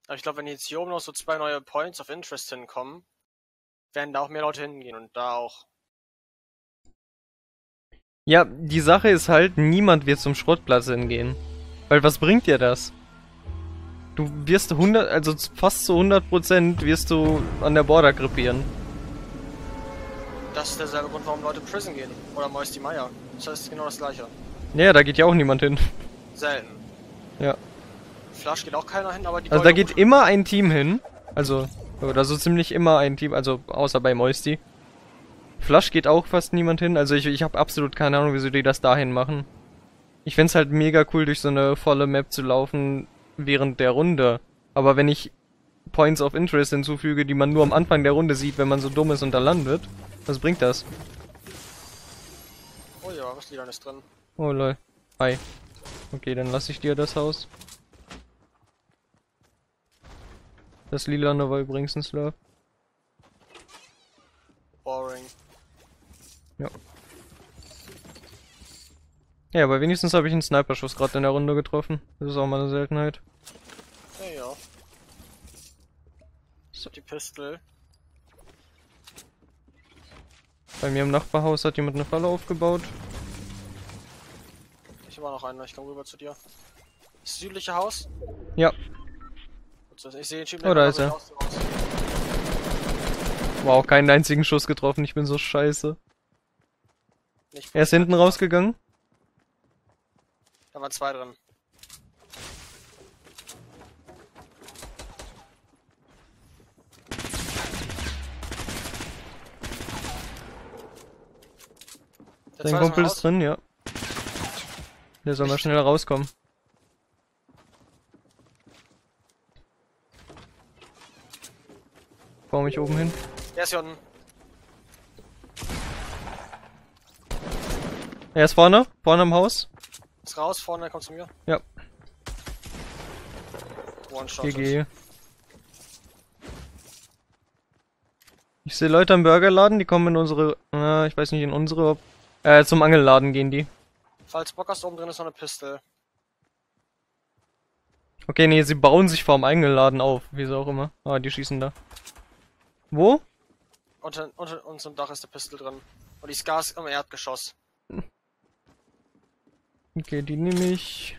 Aber ich glaube, wenn jetzt hier oben noch so 2 neue Points of Interest hinkommen, werden da auch mehr Leute hingehen und da auch. Ja, die Sache ist halt, niemand wird zum Schrottplatz hingehen. Weil was bringt dir das? Du wirst also fast zu 100% wirst du an der Border krepieren. Das ist derselbe Grund, warum Leute Prison gehen. Oder Moisty Meyer. Das heißt genau das gleiche. Ja, da geht ja auch niemand hin. Selten. Ja. Flash geht auch keiner hin, aber die Also da geht immer ein Team hin. Also, oder so ziemlich immer ein Team, also außer bei Moisty. Flush geht auch fast niemand hin, also ich habe absolut keine Ahnung, wieso die das dahin machen. Ich find's halt mega cool, durch so eine volle Map zu laufen während der Runde. Aber wenn ich Points of Interest hinzufüge, die man nur am Anfang der Runde sieht, wenn man so dumm ist und da landet, was bringt das? Oh ja, was liegt da nicht drin? Oh lol. Hi. Okay, dann lasse ich dir das Haus. Das Lilane war übrigens ein Slurp. Boring. Ja. Ja, aber wenigstens habe ich einen Sniper-Schuss gerade in der Runde getroffen. Das ist auch mal eine Seltenheit. Ja, ja. So, die Pistol. Bei mir im Nachbarhaus hat jemand eine Falle aufgebaut. Ich habe auch noch einen, ich komme rüber zu dir. Das südliche Haus? Ja. Ich sehe den Typen, Oh, da ist er. Wow, keinen einzigen Schuss getroffen, ich bin so scheiße. Er ist hinten rausgegangen. Da waren 2 drin. Sein Kumpel ist drin, ja. Der soll mal schneller rauskommen. Baue mich oben hin. Der ist hier unten. Er ist vorne am Haus. Ist raus, vorne, der kommt zu mir. Ja. One-Shot. GG. Ich sehe Leute am Burgerladen, die kommen in unsere, ich weiß nicht, in unsere, zum Angelladen gehen die. Falls Bock hast, oben drin ist noch eine Pistole. Okay, nee, sie bauen sich vorm Eingeladen auf, wieso auch immer. Ah, die schießen da. Wo? Unter unserem Dach ist eine Pistole drin. Und die Scar ist im Erdgeschoss. Okay, die nehme ich.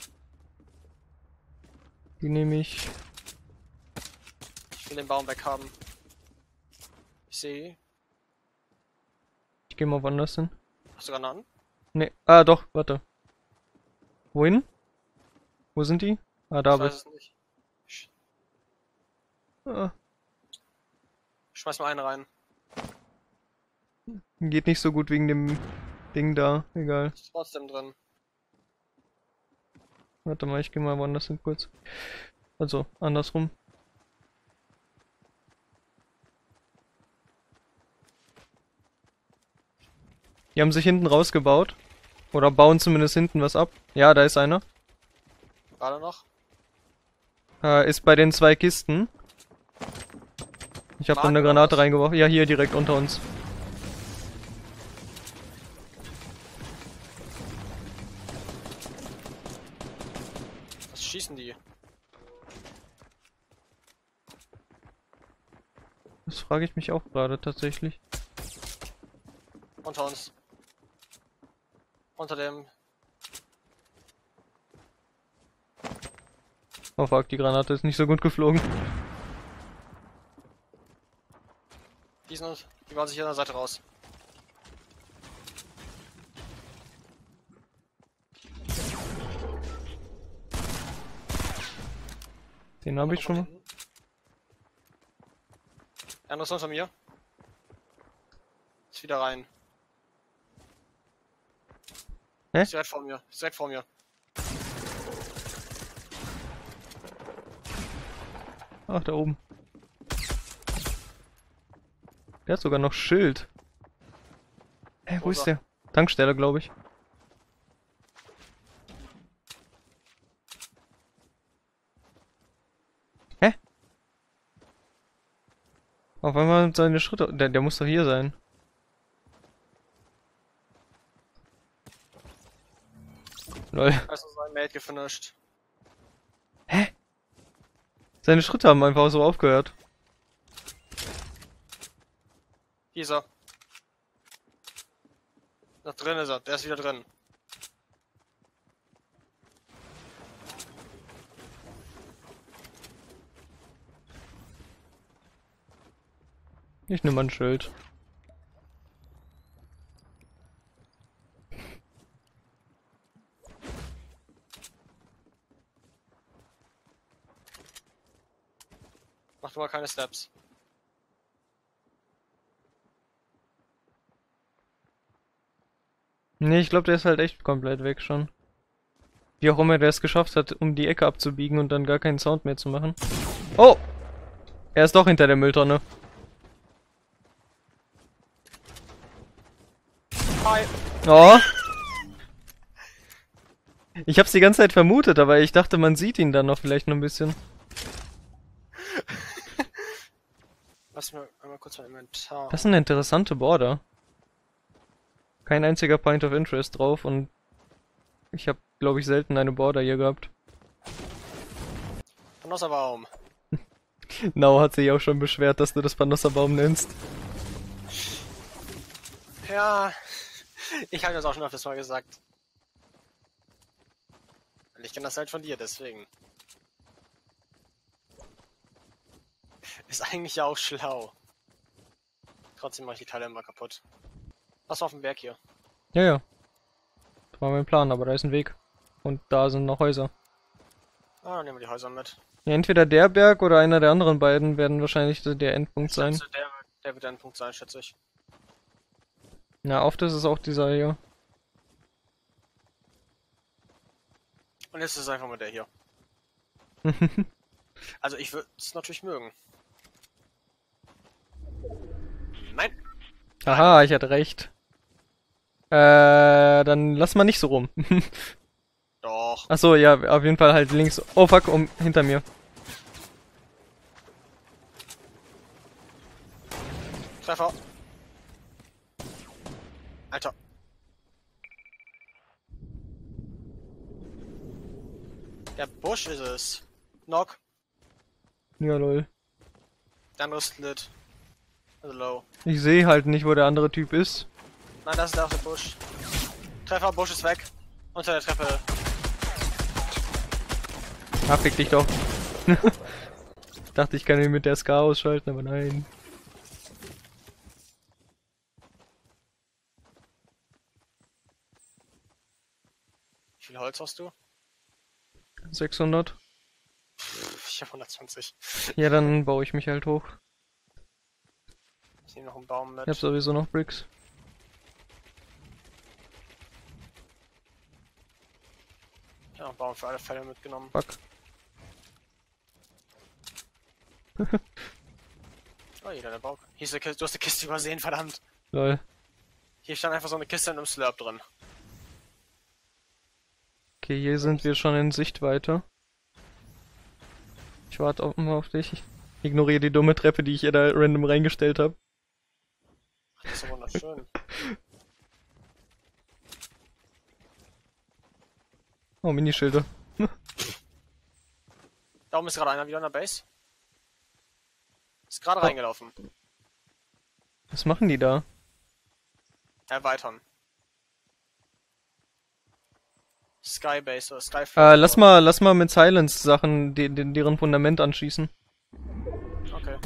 Die nehme ich. Ich will den Baum weg haben. Ich sehe. Ich gehe mal woanders hin. Hast du Granaten? Nee, ah doch, warte. Wohin? Wo sind die? Ah, da Ich weiß es nicht. Ah, Schmeiß mal einen rein. geht nicht so gut wegen dem Ding da, egal. Ist trotzdem drin. Warte mal, ich gehe mal woanders hin kurz. Also, andersrum. Die haben sich hinten rausgebaut. Oder bauen zumindest hinten was ab. Ja, da ist einer. Gerade noch. Ist bei den 2 Kisten. Ich habe da eine Granate reingeworfen. Ja, hier direkt unter uns. Was schießen die? Das frage ich mich auch gerade tatsächlich. Unter uns. Unter dem. Oh fuck, die Granate ist nicht so gut geflogen. Die waren sich hier an der Seite raus. Den habe ich schon mal. Einer ist unter mir. Ist wieder rein. Hä? Ist direkt vor mir. Ist direkt vor mir. Ach, da oben. Der hat sogar noch Schild. Hä, wo ist der? Tankstelle, glaube ich. Hä? Auf einmal seine Schritte. Der muss doch hier sein. Lol. Also sein Mate gefinisht. Hä? Seine Schritte haben einfach so aufgehört. Hier ist er. Da drin ist er, der ist wieder drin. Ich nehme ein Schild. Mach du mal keine Steps. Nee, ich glaube, der ist halt echt komplett weg schon. Wie auch immer der es geschafft hat, um die Ecke abzubiegen und dann gar keinen Sound mehr zu machen. Oh! Er ist doch hinter der Mülltonne. Hi! Oh! Ich hab's die ganze Zeit vermutet, aber ich dachte, man sieht ihn dann noch vielleicht noch ein bisschen. Lass mir einmal kurz mein Inventar. Das ist eine interessante Border. Kein einziger Point of Interest drauf und ich habe, glaube ich, selten eine Border hier gehabt. Panosserbaum. Nau hat sich auch schon beschwert, dass du das Panosserbaum nennst. Ja, ich habe das auch schon öfters mal gesagt. Und ich kenne das halt von dir, deswegen. Ist eigentlich ja auch schlau. Trotzdem mache ich die Teile immer kaputt. Was auf dem Berg hier? Ja, ja. Das war mein Plan, aber da ist ein Weg. Und da sind noch Häuser. Ah, dann nehmen wir die Häuser mit. Ja, entweder der Berg oder einer der anderen beiden werden wahrscheinlich der Endpunkt sein. Schätze, der wird ein Punkt sein, schätze ich. Na, oft ist es auch dieser hier. Und jetzt ist es einfach mal der hier. Also ich würde es natürlich mögen. Nein. Haha, ich hatte recht. Dann lass mal nicht so rum. Doch. Achso, ja, auf jeden Fall halt links. Oh fuck, hinter mir. Treffer. Alter. Der Busch ist es. Knock. Ja, lol. Der andere ist lit. Also low. Ich sehe halt nicht, wo der andere Typ ist. Nein, das ist der andere Busch. Treffer, Busch ist weg. Unter der Treppe. Ah, fick dich doch. Dachte, ich kann ihn mit der SK ausschalten, aber nein. Wie viel Holz hast du? 600. Ich hab 120. Ja, dann baue ich mich halt hoch. Ich nehme noch einen Baum mit. Ich hab sowieso noch Bricks. Ich hab noch einen Baum für alle Fälle mitgenommen. Fuck. Oh, hier der Baum. Hier ist eine Kiste. Du hast eine Kiste übersehen, verdammt. Lol. Hier stand einfach so eine Kiste mit einem Slurp drin. Okay, hier sind wir schon in Sichtweite. Ich warte auch mal auf dich. Ich ignoriere die dumme Treppe, die ich hier da random reingestellt habe. Das ist so wunderschön. Oh, Minischilder. Da oben ist gerade einer wieder in der Base. Ist gerade reingelaufen. Was machen die da? Erweitern. Skybase oder Sky. Lass mal mit Silence Sachen deren Fundament anschießen. Okay.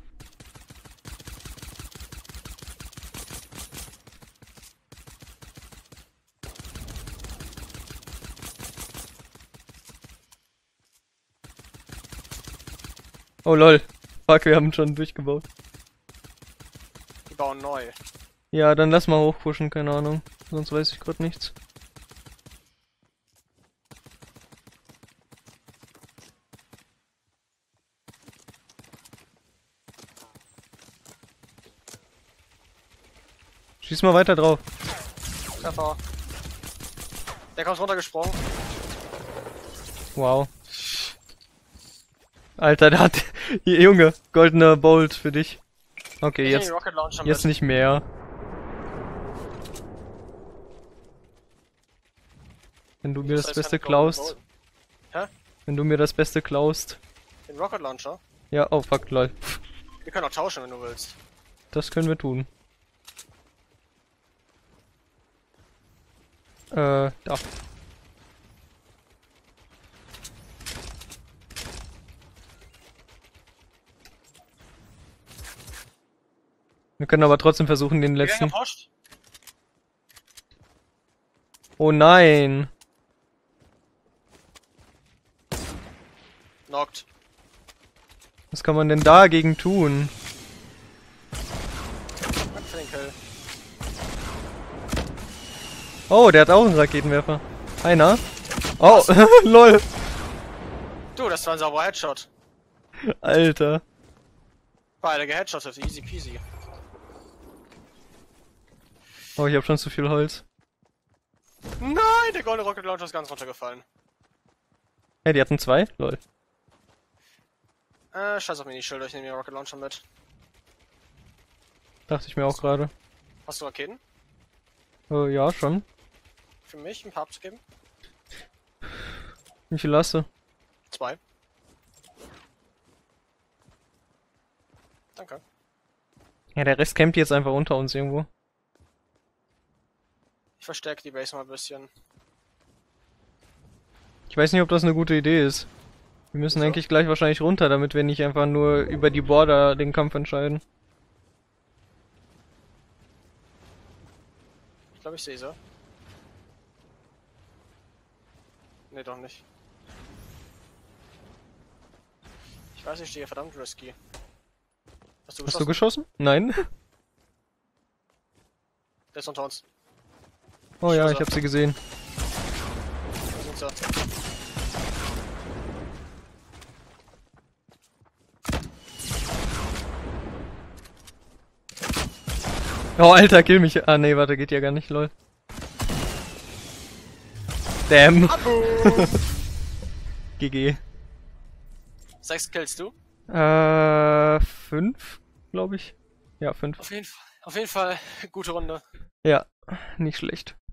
Oh lol. Fuck, wir haben schon durchgebaut. Die bauen neu. Ja, dann lass mal hochpushen, keine Ahnung. Sonst weiß ich gerade nichts. Schieß mal weiter drauf. Treffer. Der kommt runtergesprungen. Wow. Alter, der hat... Hier, Junge, goldener Bolt für dich. Okay, Ich nehm jetzt, den Rocket Launcher jetzt mit. nicht mehr. Wenn du mir das heißt, Beste keine Golden klaust. Gold. Hä? Wenn du mir das Beste klaust. Den Rocket Launcher? Ja, oh fuck, lol. Wir können auch tauschen, wenn du willst. Das können wir tun. Da. Wir können aber trotzdem versuchen, den letzten... Post? Oh nein! Knocked. Was kann man denn dagegen tun? Danke für den Kill. Oh, der hat auch einen Raketenwerfer. Einer. Oh, lol. Du, das war ein sauberer Headshot. Alter. Beide geheadshottet, easy peasy. Oh, ich hab schon zu viel Holz. Nein, der goldene Rocket Launcher ist ganz runtergefallen. Hey, die hatten zwei? Lol. Scheiß auf Minischilder, ich nehme den Rocket Launcher mit. Dachte ich mir auch gerade. Hast du Raketen? Ja, schon. Für mich ein paar abzugeben? Wie viel hast du? 2. Danke. Ja, der Rest campt jetzt einfach unter uns irgendwo. Ich verstärke die Base mal ein bisschen. Ich weiß nicht, ob das eine gute Idee ist. Wir müssen Wieso? eigentlich gleich wahrscheinlich runter, damit wir nicht einfach nur über die Border den Kampf entscheiden. Ich glaube, ich sehe sie. Ne, doch nicht. Ich weiß, ich stehe verdammt risky. Hast du Hast du geschossen? geschossen? Nein? Der ist unter uns. Oh ja, Scheiße. ich hab sie gesehen. Da sind sie. Oh, Alter, kill mich. Ah, nee, warte, geht ja gar nicht, lol. Damn. GG. 6 Kills du? 5, glaube ich. Ja, 5. Auf jeden Fall, gute Runde. Ja, nicht schlecht.